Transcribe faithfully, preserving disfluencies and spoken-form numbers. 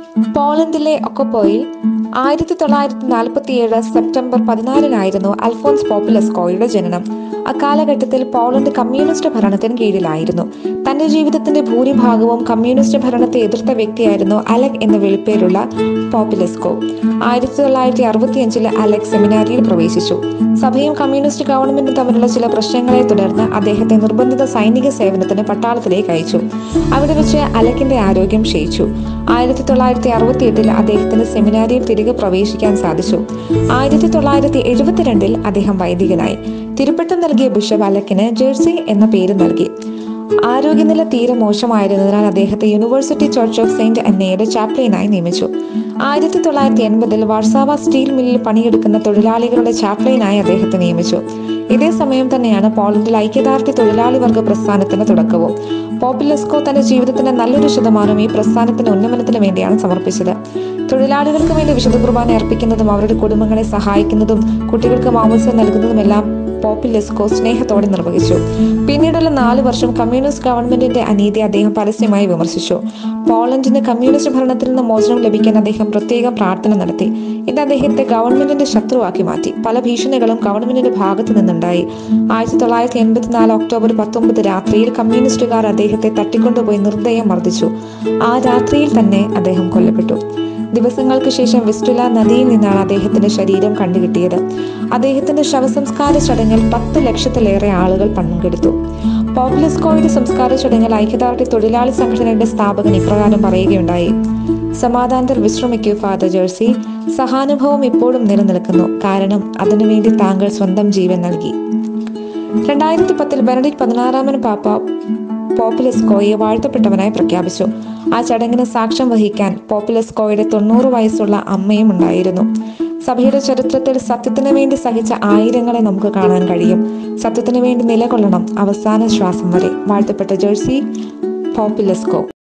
പോളണ്ടിലെ ഒക്കോപ്പോയിൽ ആയിരത്തി തൊള്ളായിരത്തി നാൽപ്പത്തി ഏഴ് സെപ്റ്റംബർ പതിനാലിനായിരുന്നു അൽഫോൺസ് പോപ്പുലസ്കോയുടെ ജനനം. അക്കാലഘട്ടത്തിൽ പോളണ്ട് കമ്മ്യൂണിസ്റ്റ് ഭരണത്തിന് കീഴിലായിരുന്നു. തന്റെ ജീവിതത്തിന്റെ ഭൂരിഭാഗവും കമ്മ്യൂണിസ്റ്റ് ഭരണത്തെ എതിർത്ത വ്യക്തിയായിരുന്നു അലക് എന്ന വിളിപ്പേരുള്ള പോപ്പുലസ്കോ. ആയിരത്തി തൊള്ളായിരത്തി അറുപത്തി അഞ്ചില് അലക് സെമിനാരിയിൽ പ്രവേശിച്ചു. സഭയും കമ്മ്യൂണിസ്റ്റ് ഗവൺമെന്റും തമ്മിലുള്ള ചില പ്രശ്നങ്ങളെ തുടർന്ന് അദ്ദേഹത്തെ നിർബന്ധിത സൈനിക സേവനത്തിന് പട്ടാളത്തിലേക്ക് അയച്ചു. അവിടെ വെച്ച് അലക്കിന്റെ ആരോഗ്യം ക്ഷയിച്ചു. ആയിരത്തി തൊള്ളായിരത്തി അറുപത്തി എട്ടിൽ അദ്ദേഹത്തിന് സെമിനാരിയിൽ തിരികെ പ്രവേശിക്കാൻ സാധിച്ചു. ആയിരത്തി തൊള്ളായിരത്തി എഴുപത്തിരണ്ടിൽ അദ്ദേഹം വൈദികനായി. തിരുപ്പട്ടം നൽകിയ ബിഷപ്പ് അലക്കിന് ജേഴ്സി എന്ന പേര് നൽകി. ആരോഗ്യനില തീരെ മോശമായിരുന്നതിനാൽ അദ്ദേഹത്തെ യൂണിവേഴ്സിറ്റി ചർച്ച് ഓഫ് സെയിന്റ് അന്നയുടെ ചാപ്ലിനായി നിയമിച്ചു. ആയിരത്തി തൊള്ളായിരത്തി എൺപതിൽ വാർസാവ സ്റ്റീൽ മില്ലിൽ പണിയെടുക്കുന്ന തൊഴിലാളികളുടെ ചാപ്ലിനായി അദ്ദേഹത്തെ നിയമിച്ചു. ഇതേ സമയം തന്നെയാണ് പോളണ്ടിൽ ഐക്യദാർഢ്യ തൊഴിലാളി വർഗ പ്രസ്ഥാനത്തിന് തുടക്കവും. പോപ്പുലസ്കോ തന്റെ ജീവിതത്തിന്റെ നല്ലൊരു ശതമാനം ഈ പ്രസ്ഥാനത്തിന്റെ ഉന്നമനത്തിന് വേണ്ടിയാണ് സമർപ്പിച്ചത്. തൊഴിലാളികൾക്ക് വേണ്ടി വിശുദ്ധ കുർബാന അർപ്പിക്കുന്നതും അവരുടെ കുടുംബങ്ങളെ സഹായിക്കുന്നതും കുട്ടികൾക്ക് മാമോദിസ നൽകുന്നതുമെല്ലാം പോപ്പുലസ്കോ സ്നേഹത്തോടെ നിർവഹിച്ചു. പിന്നീടുള്ള നാല് വർഷം കമ്മ്യൂണിസ്റ്റ് ഗവൺമെന്റിന്റെ അനീതി അദ്ദേഹം പരസ്യമായി വിമർശിച്ചു. പോളണ്ടിന് കമ്മ്യൂണിസ്റ്റ് ഭരണത്തിൽ നിന്ന് മോചനം ലഭിക്കാൻ അദ്ദേഹം പ്രത്യേകം പ്രാർത്ഥന നടത്തി. ഇത് അദ്ദേഹത്തെ ഗവൺമെന്റിന്റെ ശത്രുവാക്കി മാറ്റി. പല ഭീഷണികളും ഗവൺമെന്റിന്റെ ഭാഗത്തു നിന്നുണ്ടായി. ആയിരത്തി തൊള്ളായിരത്തി എൺപത്തിനാല് ഒക്ടോബർ പത്തൊമ്പത് രാത്രിയിൽ കമ്മ്യൂണിസ്റ്റുകാർ അദ്ദേഹത്തെ തട്ടിക്കൊണ്ടുപോയി നിർദ്ദയം മർദ്ദിച്ചു. ആ രാത്രിയിൽ തന്നെ അദ്ദേഹം കൊല്ലപ്പെട്ടു. ദിവസങ്ങൾക്ക് ശേഷം വിസ്റ്റുല നദിയിൽ നിന്നാണ് അദ്ദേഹത്തിന്റെ ശരീരം കണ്ടുകിട്ടിയത്. അദ്ദേഹത്തിന്റെ ശവസംസ്കാര ചടങ്ങിൽ പത്ത് ലക്ഷത്തിലേറെ ആളുകൾ പങ്കെടുത്തു. പോപ്പുലസ്കോയുടെ സംസ്കാര ചടങ്ങിൽ ഐക്യദാർഢ്യ തൊഴിലാളി സംഘടനയുടെ സ്ഥാപകൻ ഇപ്രകാരം പറയുകയുണ്ടായി: സമാധാനത്തിൽ വിശ്രമിക്കൂ ഫാദർ ജേഴ്സി. സഹാനുഭവം ഇപ്പോഴും നിലനിൽക്കുന്നു, കാരണം അതിനുവേണ്ടി താങ്കൾ സ്വന്തം ജീവൻ നൽകി. രണ്ടായിരത്തി പത്തിൽ ബെനഡിക്ട് പതിനാറാമൻ പാപ്പ പോപ്പുലസ്കോയെ വാഴ്ത്തപ്പെട്ടവനായി പ്രഖ്യാപിച്ചു. ആ ചടങ്ങിന് സാക്ഷ്യം വഹിക്കാൻ പോപ്പുലസ്കോയുടെ തൊണ്ണൂറ് വയസ്സുള്ള അമ്മയും ഉണ്ടായിരുന്നു. സഭയുടെ ചരിത്രത്തിൽ സത്യത്തിന് വേണ്ടി സഹിച്ച ആയിരങ്ങളെ നമുക്ക് കാണാൻ കഴിയും. സത്യത്തിന് വേണ്ടി നിലകൊള്ളണം അവസാന ശ്വാസം വരെ. വാഴ്ത്തപ്പെട്ട ജേഴ്സി പോപ്പുലസ്കോ.